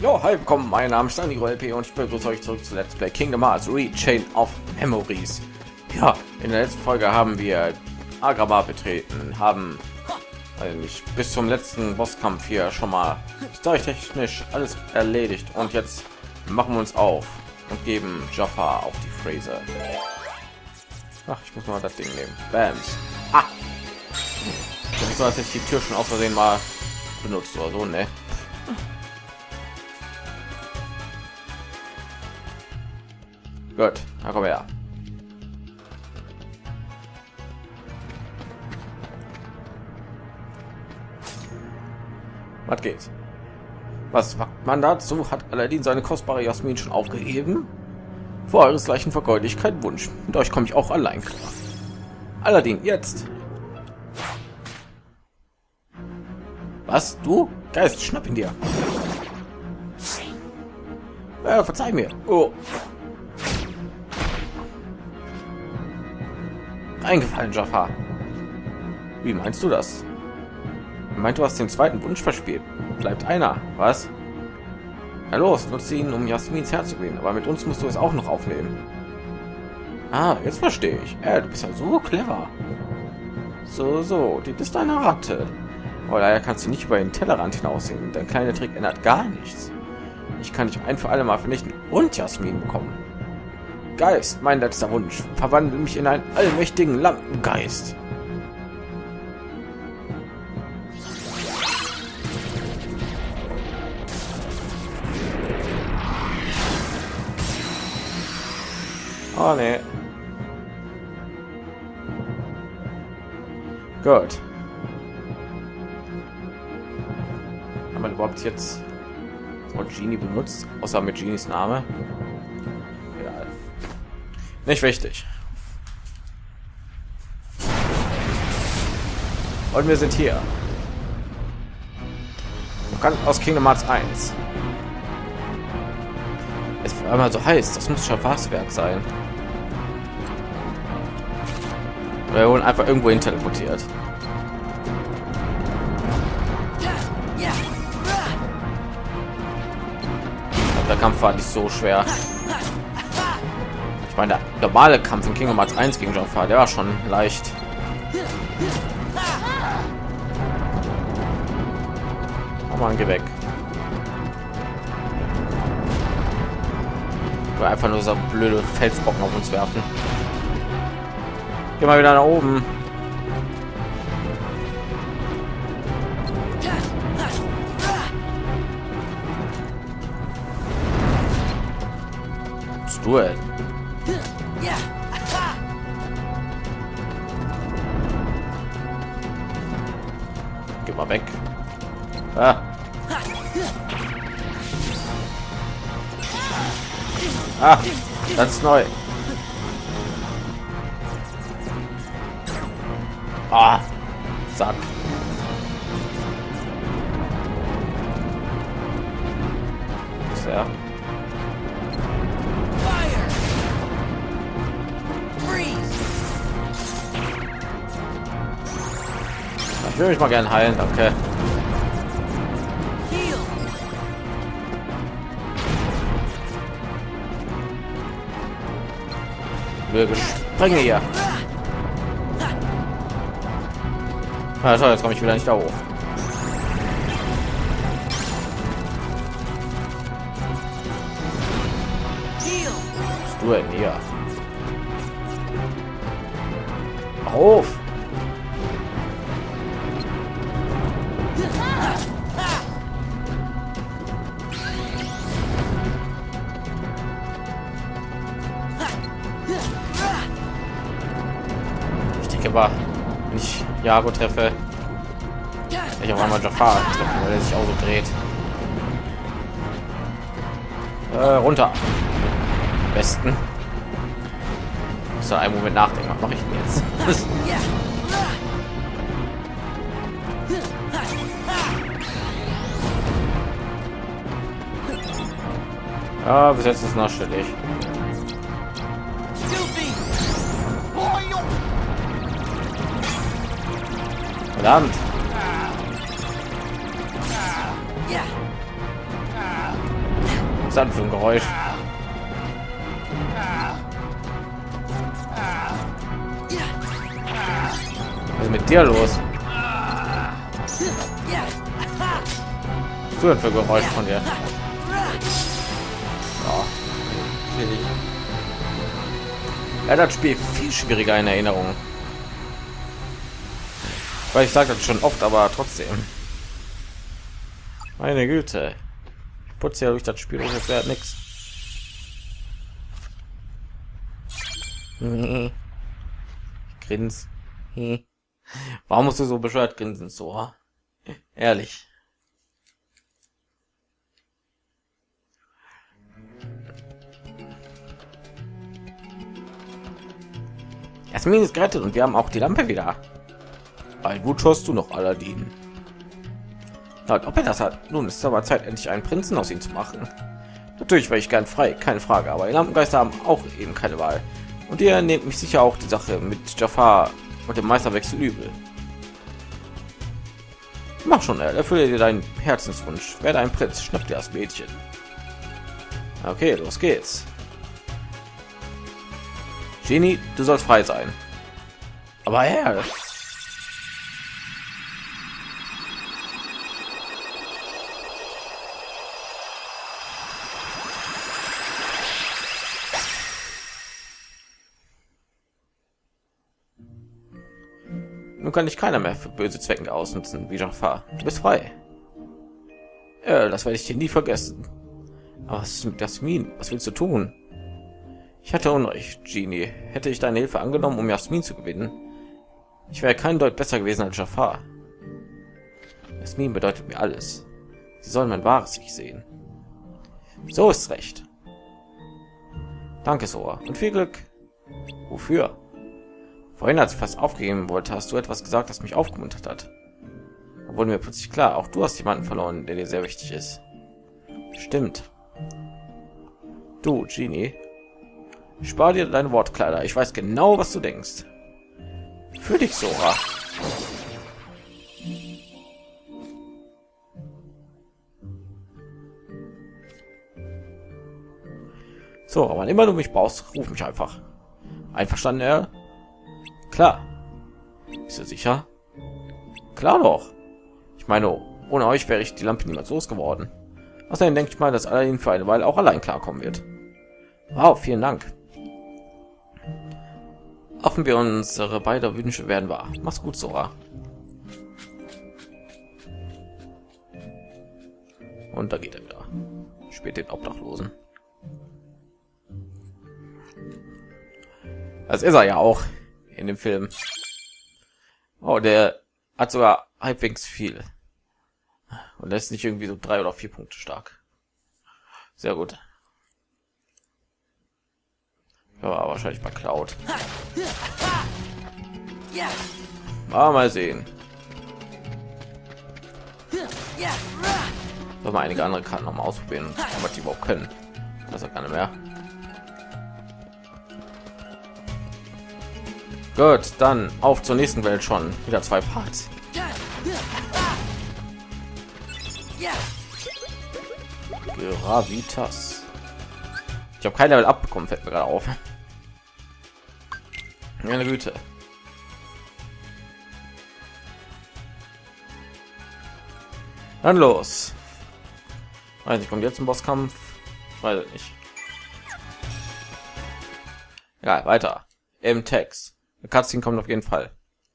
Jo, hi, willkommen, mein Name ist Daniel LP und ich begrüße euch zurück zu Let's Play Kingdom Hearts Chain of Memories. Ja, in der letzten Folge haben wir Agrabah betreten, haben eigentlich bis zum letzten Bosskampf hier schon mal storytechnisch alles erledigt und jetzt machen wir uns auf und geben Jaffa auf die Fräse. Ach, ich muss mal das Ding nehmen. Bams. Ah. Das ist so, als hätte ich die Tür schon aus Versehen mal benutzt oder so, ne? Gut, na komm her. Was geht? Was sagt man dazu? Hat Aladdin seine kostbare Jasmin schon aufgegeben? Vor euresgleichen vergeude ich keinen Wunsch. Mit euch komme ich auch allein klar. Aladdin, jetzt! Was? Du? Geist, schnapp ihn dir! Verzeih mir! Oh! Eingefallen, Jaffa. Wie meinst du das? Meint, du hast den zweiten Wunsch verspielt. Bleibt einer, was? Na los, nutze ihn, um Jasmins Herz zu gewinnen, aber mit uns musst du es auch noch aufnehmen. Ah, jetzt verstehe ich. Du bist ja so clever. So, die bist eine Ratte. Aber daher kannst du nicht über den Tellerrand hinaussehen. Dein kleiner Trick ändert gar nichts. Ich kann dich ein für alle Mal vernichten und Jasmin bekommen. Geist, mein letzter Wunsch. Verwandle mich in einen allmächtigen Lampengeist. Oh ne. Gut. Haben wir überhaupt jetzt das Wort Genie benutzt, außer mit Genies Name? Ja. Nicht wichtig. Und wir sind hier. Bekannt aus Kingdom Hearts 1. Es war einmal so heiß, das muss schon Werk sein. Wir wurden einfach irgendwo hin teleportiert. Der Kampf war nicht so schwer. Ich meine, der normale Kampf in Kingdom Hearts 1 gegen Jaffa, der war schon leicht. Oh Mann, geh weg. Oder einfach nur so blöde Felsbrocken auf uns werfen. Geh mal wieder nach oben. Was du denn? Geh mal weg. Ah. Ah, ganz neu. Ah, Sack. Sehr. Ich will mich mal gerne heilen, danke. Sprenge hier. Also jetzt komme ich wieder nicht da hoch. Was du denn hier? Auf! Aber wenn ich Jago treffe, ich auf einmal Jaffa treffen, weil er sich auch so dreht. Runter. Am besten. Muss da einen Moment nachdenken, was mache ich denn jetzt? Ja, bis jetzt ist nachstellig. Verdammt. Was ist das für ein Geräusch? Was ist mit dir los? Was ist das für ein Geräusch von dir? Ja, das Spiel viel schwieriger in Erinnerung. Weil ich sage das schon oft, aber trotzdem. Meine Güte. Ich putze ja durch das Spiel, das wäre nichts. Grins. Warum musst du so bescheuert grinsen, so? Ehrlich. Jasmin ist gerettet und wir haben auch die Lampe wieder. Ein Wut hast du noch, Aladdin. Ja, ob er das hat. Nun ist es aber Zeit, endlich einen Prinzen aus ihm zu machen. Natürlich wäre ich gern frei, keine Frage, aber die Lampengeister haben auch eben keine Wahl. Und ihr nehmt mich sicher auch die Sache mit Jafar und dem Meisterwechsel übel. Mach schon, erfülle dir deinen Herzenswunsch. Werde ein Prinz, schnapp dir das Mädchen. Okay, los geht's. Genie, du sollst frei sein. Aber Herr. Nun kann dich keiner mehr für böse Zwecke ausnutzen, wie Jafar. Du bist frei. Das werde ich dir nie vergessen. Aber was ist mit Jasmin? Was willst du tun? Ich hatte Unrecht, Genie. Hätte ich deine Hilfe angenommen, um Jasmin zu gewinnen, ich wäre kein Deut besser gewesen als Jafar. Jasmin bedeutet mir alles. Sie soll mein wahres Ich sehen. So ist recht. Danke, Sora. Und viel Glück. Wofür? Vorhin, als ich fast aufgeben wollte, hast du etwas gesagt, das mich aufgemuntert hat. Da wurde mir plötzlich klar, auch du hast jemanden verloren, der dir sehr wichtig ist. Stimmt. Du, Genie. Spar dir deine Wortkleider. Ich weiß genau, was du denkst. Für dich, Sora. So, aber wann immer du mich brauchst, ruf mich einfach. Einverstanden, er? Klar. Bist du sicher? Klar doch. Ich meine, ohne euch wäre ich die Lampe niemals losgeworden. Außerdem denke ich mal, dass Aladdin für eine Weile auch allein klarkommen wird. Wow, vielen Dank. Hoffen wir, unsere beide Wünsche werden wahr. Mach's gut, Sora. Und da geht er wieder. Spielt den Obdachlosen. Das ist er ja auch in dem Film. Oh, der hat sogar halbwegs viel. Und das ist nicht irgendwie so 3 oder 4 Punkte stark. Sehr gut. Ja, wahrscheinlich bei Cloud. Mal sehen. Soll mal einige andere Karten noch mal ausprobieren, was die überhaupt können. Das ist keine mehr. Gut, dann auf zur nächsten Welt schon. Wieder 2 Parts. Gravitas. Ich habe kein Level abbekommen, fällt mir gerade auf. Meine Güte. Dann los. Weiß nicht, kommt jetzt ein Bosskampf? Weiß ich nicht. Ja, weiter. Im Text. Eine Cutscene kommt auf jeden Fall.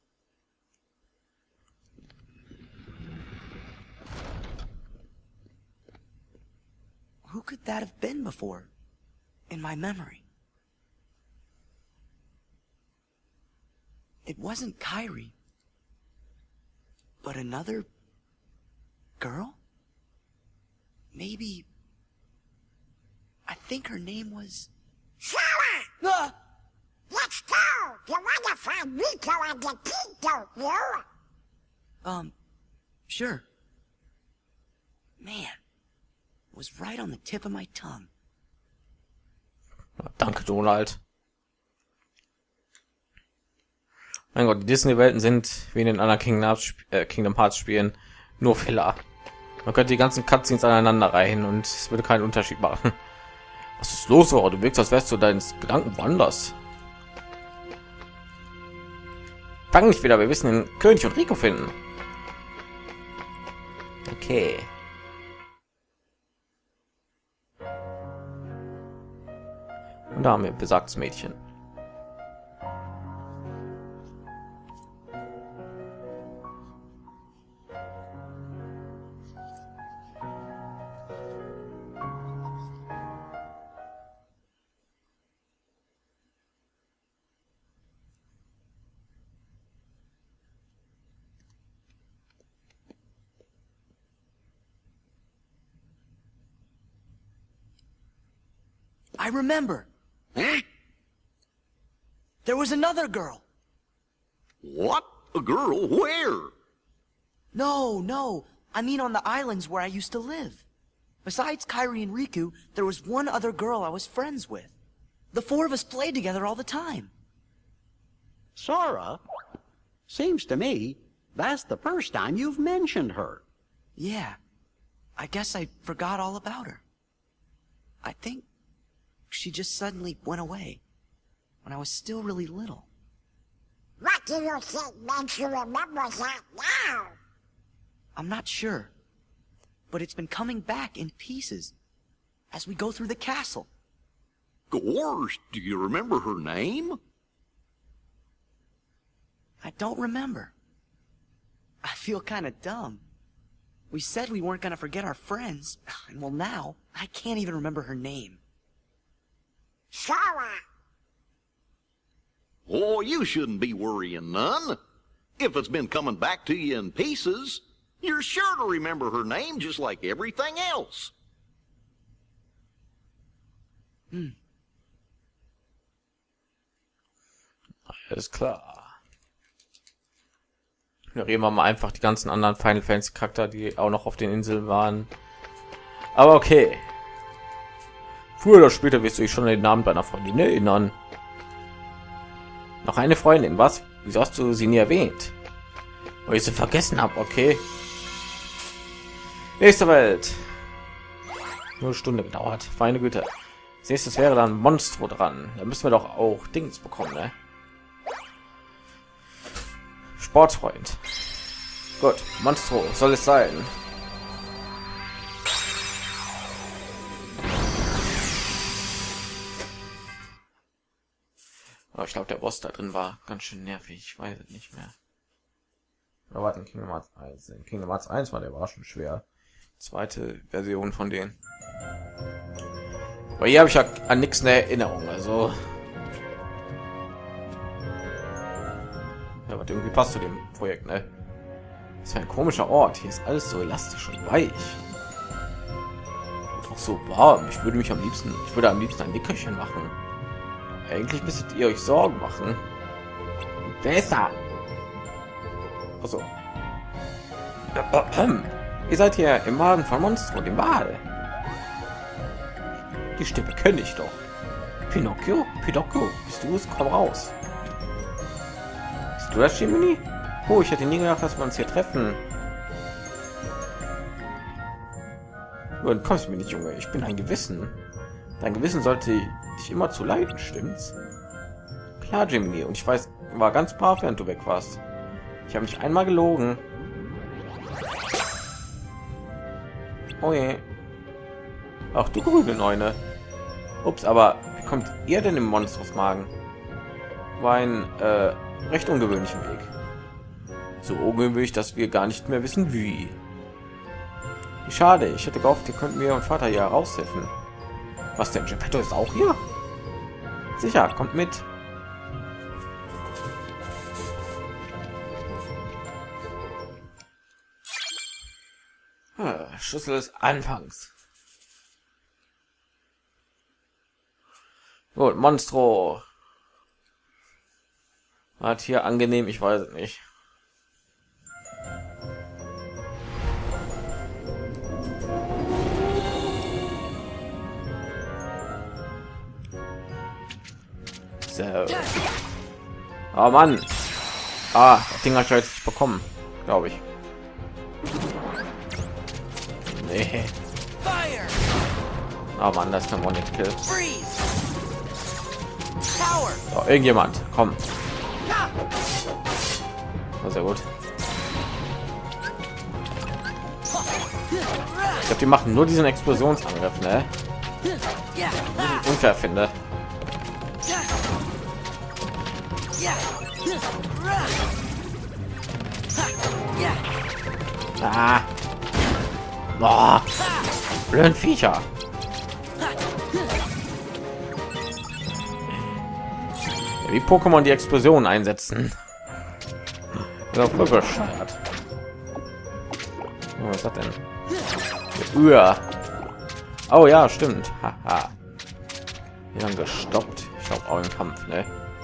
Who could that have been before? In my memory. It wasn't Kyrie, but another girl? Maybe. I think her name was. Sarah! Ah! Let's go! You wanna find Rico and the kid, don't you? Sure. Man, it was right on the tip of my tongue. Danke, Donald. Mein Gott, die Disney-Welten sind wie in den anderen Kingdom Hearts Spielen nur Filler. Man könnte die ganzen Cutscenes aneinander reihen und es würde keinen Unterschied machen. Was ist los, Sora? Du wirkst, als wärst du deines Gedanken woanders. Fang nicht wieder, wir müssen den König und Rico finden. Okay. Und da haben wir besagtes Mädchen. I remember. Huh? There was another girl. What? A girl? Where? No. I mean on the islands where I used to live. Besides Kairi and Riku, there was one other girl I was friends with. The four of us played together all the time. Sora? Seems to me that's the first time you've mentioned her. Yeah. I guess I forgot all about her. I think she just suddenly went away when I was still really little. What do you think makes you remember that now? I'm not sure, but it's been coming back in pieces as we go through the castle. Gorsh, do you remember her name? I don't remember. I feel kind of dumb. We said we weren't going to forget our friends, and well now, I can't even remember her name. Sora. Oh, you shouldn't be worrying none. If it's been coming back to you in pieces, you're sure to remember her name just like everything else. Alles klar. Ignorieren wir mal einfach die ganzen anderen Final Fantasy Charakter, die auch noch auf den Inseln waren. Aber okay. Früher oder später wirst du dich schon an den Namen deiner Freundin erinnern. Noch eine Freundin, was? Wieso hast du sie nie erwähnt? Weil ich sie vergessen habe, okay. Nächste Welt. Nur eine Stunde gedauert. Feine Güte. Als nächstes wäre dann Monstro dran. Da müssen wir doch auch Dings bekommen, ne? Sportfreund. Gut, Monstro soll es sein. Aber ich glaube, der Boss da drin war ganz schön nervig. Ich weiß es nicht mehr. Aber warte, in Kingdom Hearts 1. In Kingdom Hearts 1 war der schon schwer. Zweite Version von denen. Aber hier habe ich ja an nichts eine Erinnerung. Also ja, was irgendwie passt zu dem Projekt, ne? Das ist ein komischer Ort. Hier ist alles so elastisch und weich. Und auch so warm. Ich würde am liebsten ein Nickerchen machen. Eigentlich müsstet ihr euch Sorgen machen. Besser. Also. Ihr seid hier im Magen von Monstro, dem Wal. Die Stimme kenne ich doch. Pinocchio? Bist du es? Komm raus. Bist du das, Jiminy? Oh, ich hätte nie gedacht, dass wir uns hier treffen. Du kommst mir nicht, Junge. Ich bin ein Gewissen. Dein Gewissen sollte dich immer zu leiden, stimmt's? Klar, Jiminy. Und ich weiß, war ganz brav, während du weg warst. Ich habe nicht einmal gelogen. Oh je. Ach du grüne Neune. Ups, aber wie kommt ihr denn im Monstros-Magen? War ein recht ungewöhnlichen Weg. So ungewöhnlich, dass wir gar nicht mehr wissen, wie. Wie schade. Ich hätte gehofft, ihr könnt mir und Vater hier raushelfen. Was denn? Geppetto ist auch hier? Sicher, kommt mit. Schlüssel des Anfangs. Gut, Monstro. Hat hier angenehm, ich weiß es nicht. So. Oh Mann. Das Ding hat ich jetzt nicht bekommen, glaube ich. Nee. Fire! Oh Mann, das kann man nicht killen. Freeze! Power! So, irgendjemand, komm. Oh, sehr gut. Ich glaube, die machen nur diesen Explosionsangriff, ne? Yeah! Unfair finde. Ah. Boah. Blöden Viecher. Ja, wie Pokémon die Explosion einsetzen. Ja, voll bescheuert. Oh, was hat denn? Uah. Oh ja, stimmt. Haha. Wie lange gestoppt? Ich glaube auch im Kampf, ne?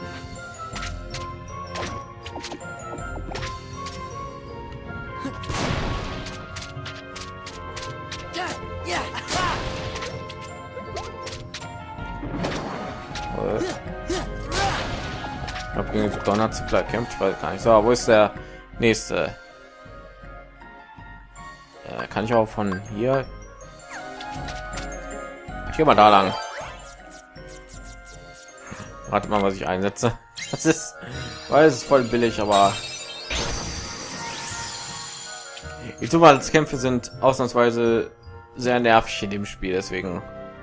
Ich habe gegen die Donnerzügler kämpft, ich weiß gar nicht. So, wo ist der nächste? Kann ich auch von hier? Ich gehe mal da lang. Warte mal, was ich einsetze. Das ist, weil es ist voll billig, aber die Zufallskämpfe sind ausnahmsweise sehr nervig in dem Spiel, deswegen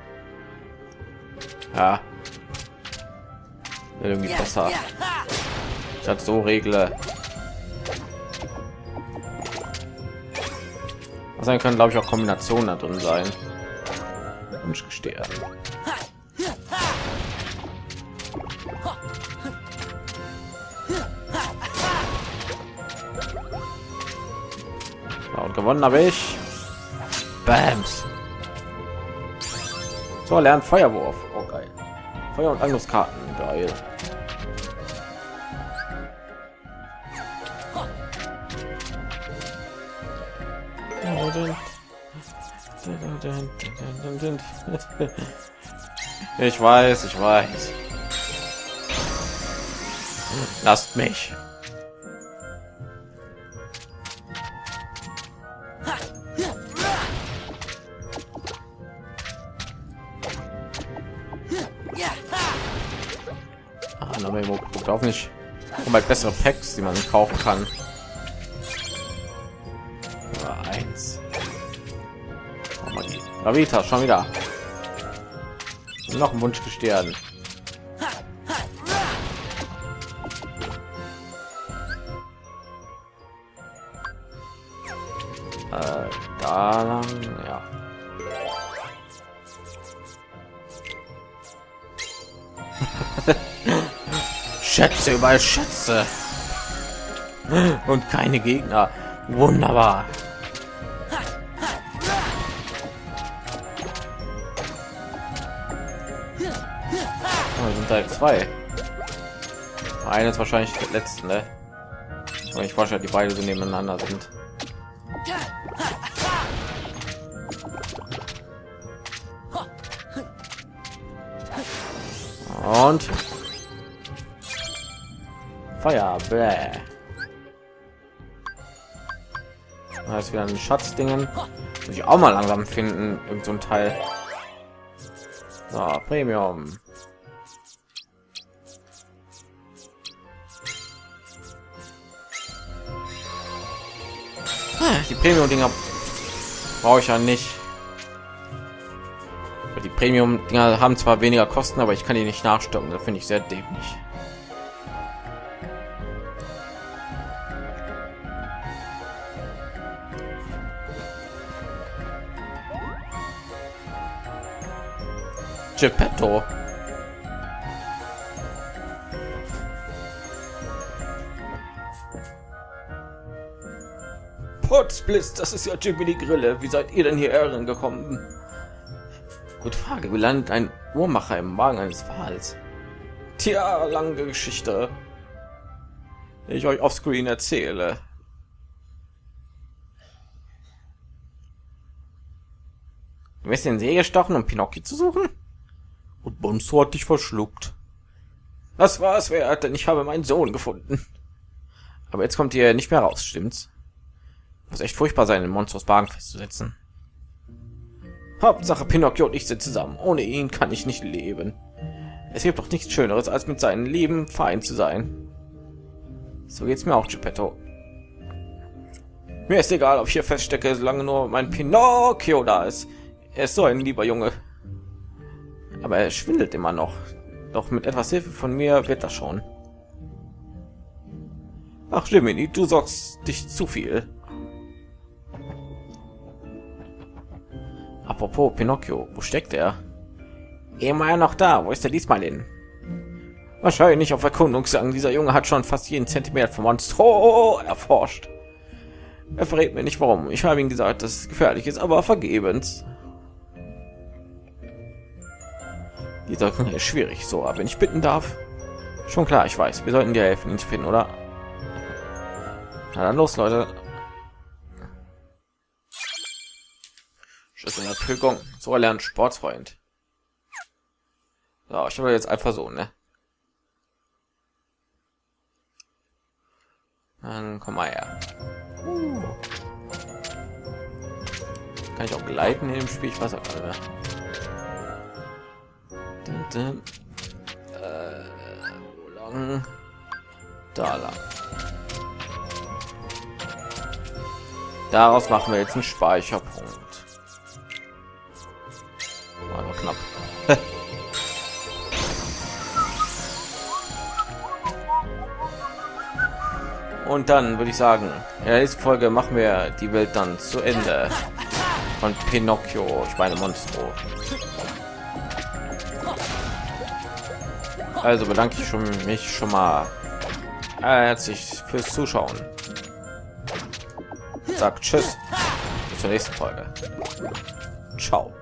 ja irgendwie besser. Ich hatte so regle. Also können, glaube ich, auch Kombinationen da drin sein. Und ich gestehe. Ja, und gewonnen habe ich. Bams. So, lernen Feuerwurf. Oh, geil. Feuer- und Angriffskarten. Geil. Ich weiß, ich weiß. Lasst mich. Guckt auf nicht. Um halt bessere Packs, die man kaufen kann. Eins. Ravita, schon wieder. Noch ein Wunsch gestirn. Da lang, ja. Schätze überall Schätze und keine Gegner. Wunderbar. Oh, sind da jetzt zwei. Eine ist wahrscheinlich der letzte, ne? Aber ich vorstelle, die beide so nebeneinander sind. Und Feuer, bläh. Da ist wieder ein Schatzdingen. Muss ich auch mal langsam finden, irgend so ein Teil. So, Premium. Die Premium-Dinger brauche ich ja nicht. Die Premium-Dinger haben zwar weniger Kosten, aber ich kann die nicht nachstocken. Das finde ich sehr dämlich. Geppetto. Potzblitz, das ist ja Jiminy Grille. Wie seid ihr denn hierher gekommen? Gute Frage. Wie landet ein Uhrmacher im Magen eines Wals? Tja, lange Geschichte. Die ich euch offscreen erzähle. Du wirst den See gestochen, um Pinocchio zu suchen? Und Bonzo hat dich verschluckt. Das war's wert, denn ich habe meinen Sohn gefunden. Aber jetzt kommt ihr nicht mehr raus, stimmt's? Muss echt furchtbar sein, den Monstros Magen festzusetzen. Hauptsache Pinocchio und ich sind zusammen. Ohne ihn kann ich nicht leben. Es gibt doch nichts Schöneres, als mit seinen lieben Verein zu sein. So geht's mir auch, Geppetto. Mir ist egal, ob ich hier feststecke, solange nur mein Pinocchio da ist. Er ist so ein lieber Junge. Aber er schwindelt immer noch. Doch mit etwas Hilfe von mir wird das schon. Ach, Jiminy, du sorgst dich zu viel. Apropos Pinocchio, wo steckt er? Immer noch da. Wo ist er diesmal hin? Wahrscheinlich auf Erkundungsgang. Dieser Junge hat schon fast jeden Zentimeter vom Monstro erforscht. Er verrät mir nicht warum. Ich habe ihm gesagt, dass es gefährlich ist, aber vergebens. Dieser Junge ist schwierig. So, aber wenn ich bitten darf. Schon klar, ich weiß. Wir sollten dir helfen, ihn zu finden, oder? Na dann los, Leute. Schlüssel der Fügung. So erlernt Sportfreund. So, ich habe jetzt einfach so, ne? Dann komm mal her. Kann ich auch gleiten in dem Spiel? Ich weiß auch nicht mehr. Wo lang? Da lang. Daraus machen wir jetzt einen Speicherpunkt. War noch knapp. Und dann würde ich sagen, in der nächsten Folge machen wir die Welt dann zu Ende von Pinocchio, ich meine Monstro. Also bedanke ich mich schon mal herzlich fürs Zuschauen. Sagt tschüss, bis zur nächsten Folge. Ciao.